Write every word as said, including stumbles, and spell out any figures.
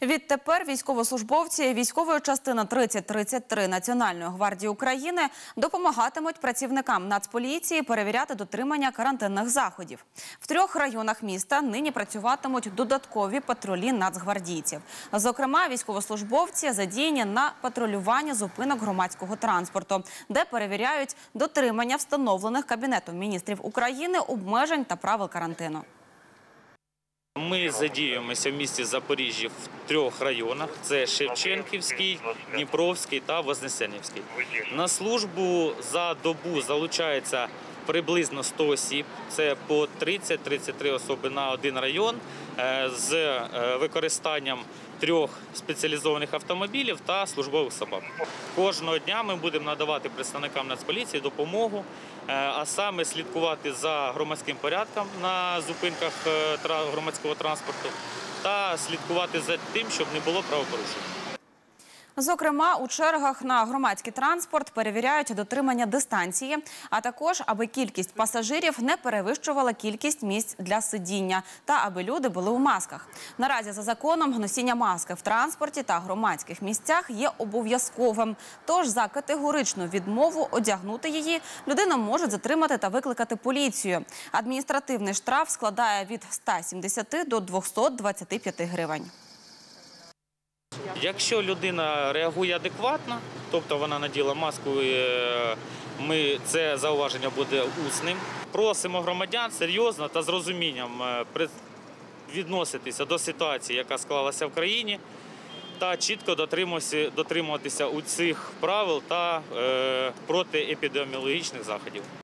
Відтепер військовослужбовці військової частини тридцять тридцять три Національної гвардії України допомагатимуть працівникам Нацполіції перевіряти дотримання карантинних заходів. В трьох районах міста нині працюватимуть додаткові патрулі нацгвардійців. Зокрема, військовослужбовці задіяні на патрулюванні зупинок громадського транспорту, де перевіряють дотримання встановлених Кабінетом міністрів України обмежень та правил карантину. Ми задіюємося в місті Запоріжжя в трьох районах – це Шевченківський, Дніпровський та Вознесенівський. На службу за добу залучається приблизно сто осіб, це по тридцять - тридцять три особи на один район з використанням трьох спеціалізованих автомобілів та службових собак. Кожного дня ми будемо надавати представникам Нацполіції допомогу, а саме слідкувати за громадським порядком на зупинках громадського транспорту та слідкувати за тим, щоб не було правопорушень. Зокрема, у чергах на громадський транспорт перевіряють дотримання дистанції, а також, аби кількість пасажирів не перевищувала кількість місць для сидіння та аби люди були у масках. Наразі за законом носіння маски в транспорті та громадських місцях є обов'язковим. Тож за категоричну відмову одягнути її людину можуть затримати та викликати поліцію. Адміністративний штраф складає від ста сімдесяти до двохсот двадцяти п'яти гривень. Якщо людина реагує адекватно, тобто вона наділа маску, ми, це зауваження буде усним. Просимо громадян серйозно та з розумінням відноситися до ситуації, яка склалася в країні, та чітко дотримуватися у цих правил та протиепідеміологічних заходів.